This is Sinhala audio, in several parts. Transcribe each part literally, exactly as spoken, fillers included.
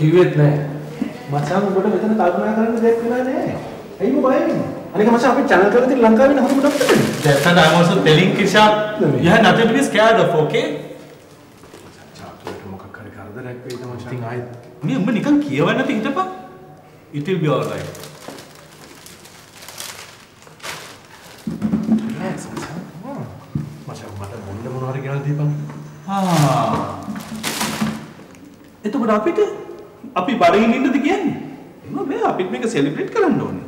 කිව්වෙත් නෑ. මචං ඔබට මෙතන කල්පනා කරන්න දෙයක් වෙලා නෑ. ඇයි ඔබ බය වෙන්නේ? අනික මචං අපේ channel එකේ තියෙන ලංකාවේ හොඳම ડોක්ටර් කෙනෙක්. That's what I'm also telling Kisha. You have nothing to be scared of, okay? චාතුරට මොකක් හරි කරදරයක් වෙයිද මචං? ඉතින් ආයෙත් මේ උඹ නිකන් කියවන්න නැති හිටපන්. It will be all right. relax මචං. මචං මට මොන්න මොනවා හරි කියලා දීපන්. ආ. එතකොට අපිට අපි බඩගින්න ඉන්නද කියන්නේ? නෝ මේ අපිත් මේක සෙලිබ්‍රේට් කරන්න ඕනේ.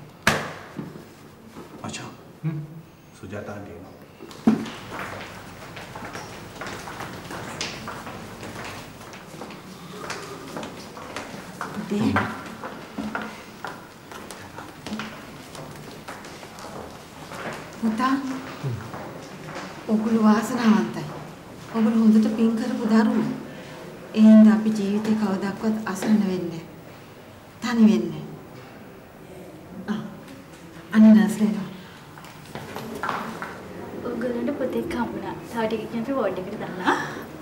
අච්චා. හ්ම්. සුජාතා ආන්ටි. පුතේ. පුතා. ඔගොල්ලෝ වාසනාවන්තයි. ඔගොල්ලෝ හොඳට පින් කරපු දරුවෝ. ඒ හින්දා අපි ජීවිතේ කවදාවත් අසරණ වෙන්නේ නැහැ. තනි වෙන්නේ නැහැ. ආ. අනේ නස්ලේන. ඔයගොල්ලන්ට පුතෙක් හම්බුණා. තව ටිකකින් අපි වෝඩ් එකට දානවා.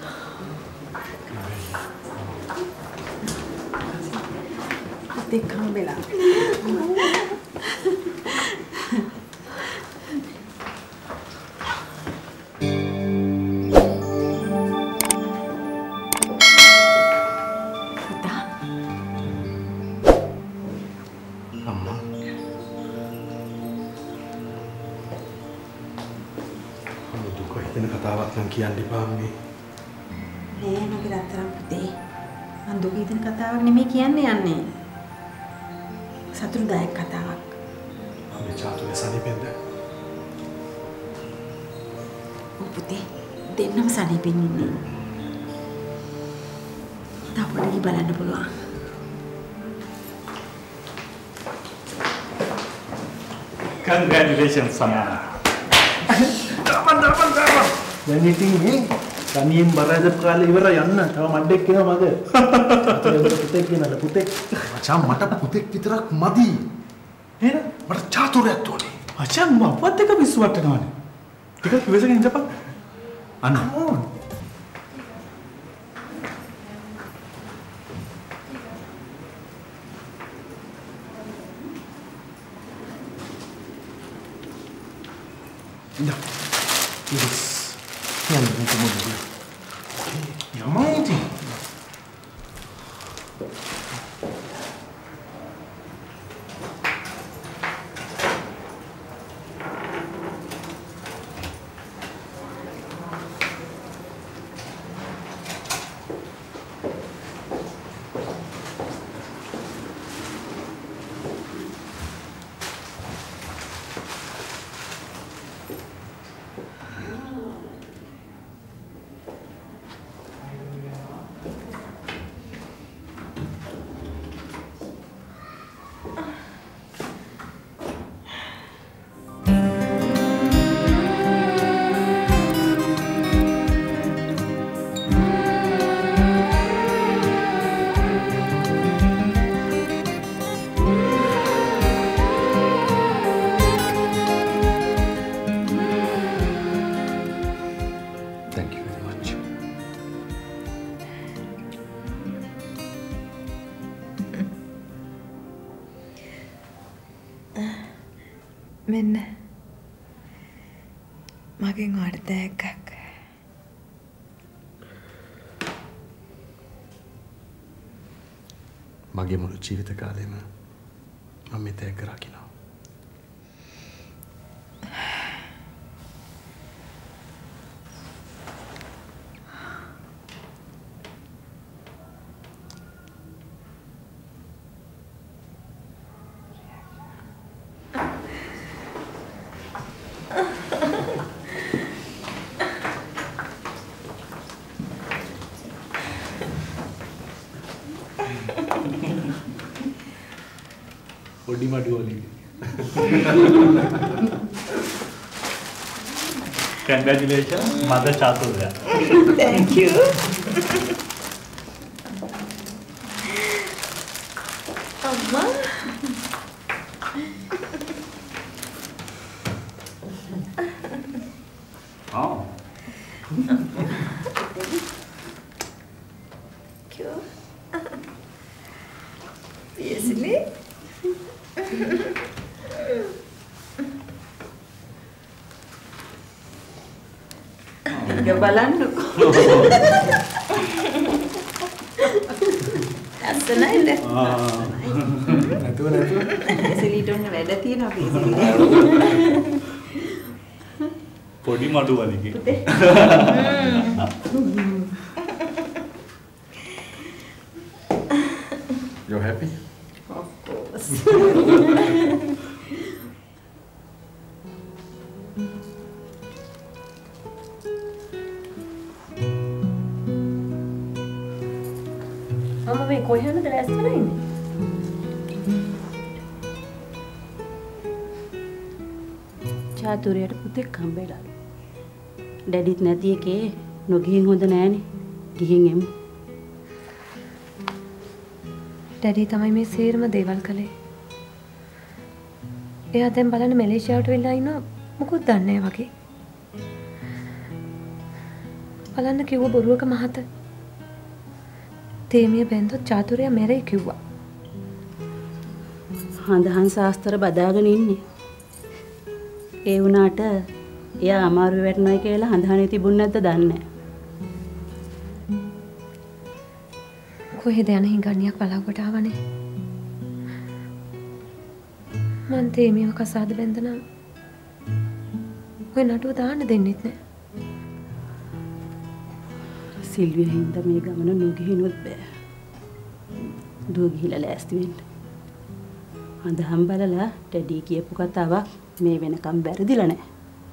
පුතෙක් හම්බෙලා. කියන්න එපා මේ. නෑ මගේ රත්තරන් පුතේ. මං දුක හිතෙන කතාවක් නෙමෙයි කියන්නේ යන්නේ. සතුටුදායක කතාවක්. මේ චාතුගේ සනීපෙන්ද? ඔව් පුතේ. දෙන්නම සනීපෙන් ඉන්නේ. තාපොඩි බලන්න පුළුවන්. Congratulations, Sana. Daman, daman, daman. දැන් ඉතින් මේ තනියෙන් බරද කාලේ ඉවර යන්න. තව මඩෙක් එනවා මග. අතේ පුතෙක් කියනද පුතෙක්. මචං මට පුතෙක් විතරක් මදි. එහෙනම් මට චාතුරයක් ඕනේ. අචං මපත් එක විශ්වාස කරනවානේ. ටිකක් ඉවසගෙන ඉඳපන්. අන්න. ඉඳ. Yes. Yan, ito mo na. Okay. Yamaiti. මෙන්න මගෙන් වර්ධයක් මගේ මුළු ජීවිත කාලෙම මම මේ තෑග්ග රකිනවා. Odi madu oli. Congratulations, Mother Chaturya. Thank you. Amma. Oh. Cute. ටික බලන්නකෝ. අස්සනයිද? ආ. නැතුව නැතුව. එසෙලිට ඔන්න වැඩ තියෙනවා අපි එසෙලිට. පොඩි මඩු වලිගේ. You're happy? Of course. අම්මා මේ කොහෙන්ද ලෑස්ති වෙලා ඉන්නේ? චාතුරියට පුතෙක් හම්බෙලා. ඩැඩිත් නැති එකේ නොගිහින් හොඳ නෑනේ. ගිහින් එමු. ඩැඩි තමයි මේ සේරම දේවල් කළේ. එයා දැන් බලන්න මැලේසියාවට වෙලා ඉන්නවා මොකුත් දන්නේ නැහැ වගේ. බලන්න කිව්ව බොරුවක මහත. තේමිය බෙන්දොත් චාතුරිය මැරෙයි කිව්වා. හඳහන් ශාස්ත්‍ර බදාගෙන ඉන්නේ. ඒ වුණාට එයා අමාරුවේ වැටෙනයි කියලා හඳහනේ තිබුණ නැද්ද දන්නේ නැහැ. කොහෙද යන හිඟන්නියක් බලාකොට ආවනේ. මන් තේමියව කසාද බැඳනා. ඔය නටුව දාන්න දෙන්නෙත් නැහැ. සිල්විය හින්දා මේ ගමන නොගිහිනුත් බෑ. දුව ගිහිලා ලෑස්ති වෙන්න. හඳහන් බලලා ඩැඩි කියපු කතාවක් මේ වෙනකම් බැරිදිලා නැහැ.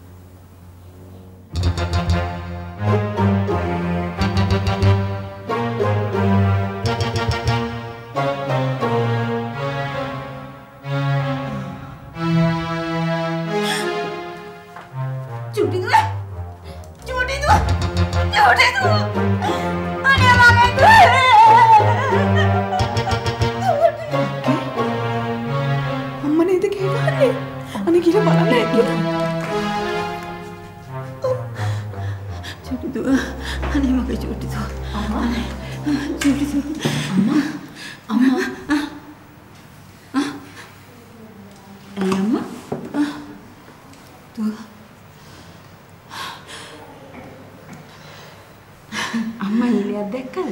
අම්මා ඊළියක් දැක්කද?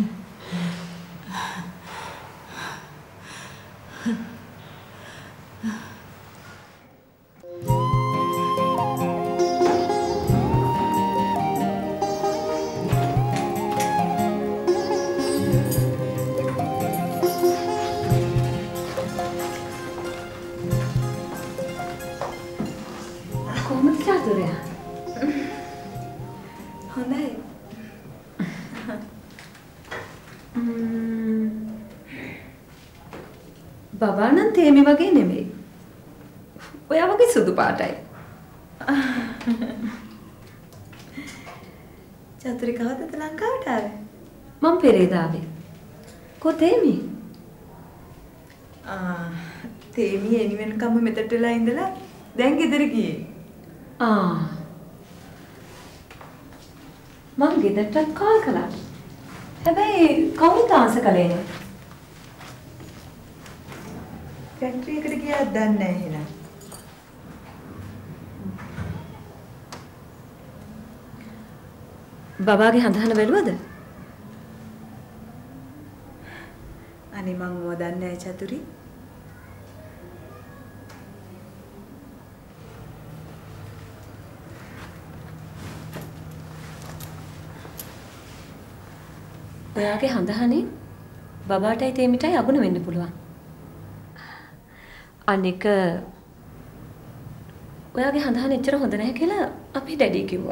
කොහොමද චාතුරිය? හොඳයි. බබා නම් තේමි වගේ නෙමෙයි. ඔයා වගේ සුදු පාටයි. චතුරි කවදද ලංකාවට ආවේ? මම පෙරේද ආවේ. කො තේමි? ආ තේමි එනිවෙනකම් මෙතට වෙලා ඉඳලා දැන් ගෙදර ගියේ. ආ මං ගෙදරට කෝල් කළා. හැබැයි කවුරුත් ආන්සර් කළේ නෑ. ෆැක්ටරි එකට ගියාද දන්නේ නැහැ එහෙනම්. බබාගේ හඳහන බැලුවද? අනේ මං ඕව දන්නේ නැහැ චතුරි. ඔයාගේ හඳහනේ බබාටයි තේමිටයි අගුණ වෙන්න පුළුවන්. අනික ඔයාගේ හඳහන එච්චර හොඳ නැහැ කියලා අපි ඩැඩි කිව්වා.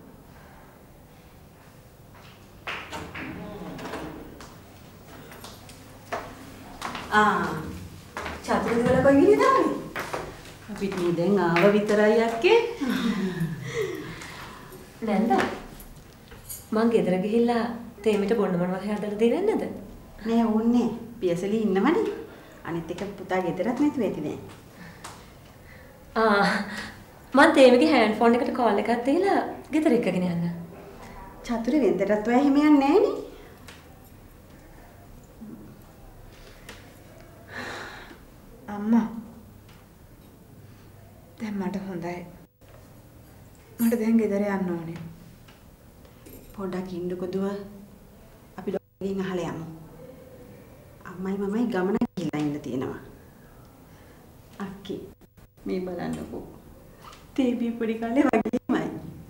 ආ චතුරි වල කොයි විදිහද ආවේ? අපිට මේ දැන් ආව විතරයි අක්කේ. නැන්ද? මං ගෙදර ගිහිල්ලා තේමිට බොන්න මොනවද හදලා දෙන්නේ නැද්ද? නෑ ඕන්නේ. පියසලි ඉන්නවනේ. අනිත් එක පුතා ගෙදරත් නැතුව ඇති නෑ. ආ මං තේමිගේ හෑන්ඩ් ෆෝන් එකට කෝල් එකක් දීලා ගෙදර එක්කගෙන යන්න. චතුරි වෙන්දටත් ඔයා එහෙම යන්නේ නෑනේ. අම්මා දැන් මට හොඳයි. මට දැන් ගෙදර යන්න ඕනේ. පොඩ්ඩක් ඉන්නකො දුව. අපි ඩොක්ටර්ගෙන් අහලා යමු. අම්මයි මමයි ගමන ගිහලා ඉන්න තියෙනවා. අක්කි මේ බලන්නකෝ. තේබී පොඩි කාලේ වගේමයි.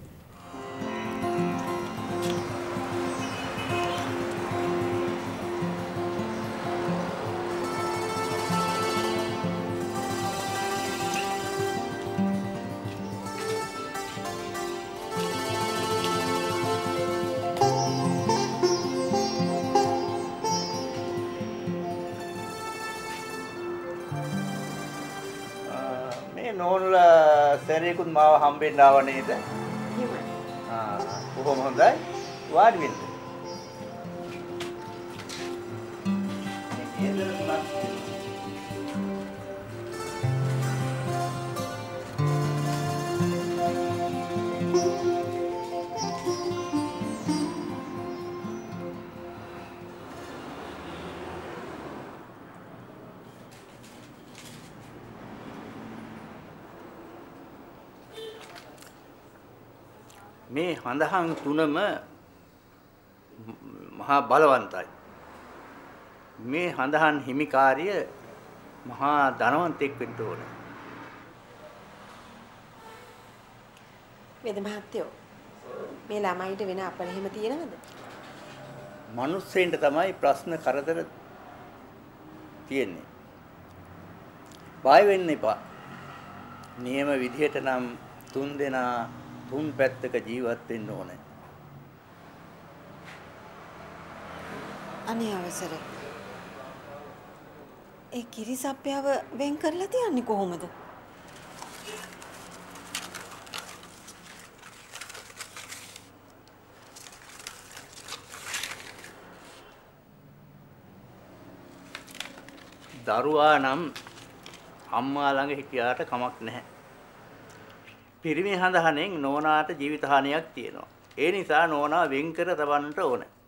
නෝනලා සැරේකුත් මාව හම්බෙන්න ආව නේද? එහෙමයි. ආ කොහොම හොඳයි. වාඩි වෙන්න. මේ හඳහන් තුනම මහා බලවන්තයි. මේ හඳහන් හිමිකාරිය මහා ධනවන්තෙක් වෙන්න ඕන. වේද මහත්තයෝ මේ ළමයිට වෙන අපල එහෙම තියෙනවද? මිනිස්සෙන්ට තමයි ප්‍රශ්න කරදර තියෙන්නේ. බය වෙන්න එපා. නියම විදිහට නම් තුන් දෙනා තුන් පැත්තක ජීවත් වෙන්න ඕනේ. අනේ අවසර. ඒ කිරිසප්පයව වෙන් කරලා තියන්නේ කොහොමද? දරුවා නම් අම්මා ළඟ හිටියාට කමක් නැහැ. පිරිමි හඳහනෙන් නෝනාට ජීවිත හානියක් තියෙනවා. ඒ නිසා නෝනා වෙන් කර තබන්නට ඕනේ.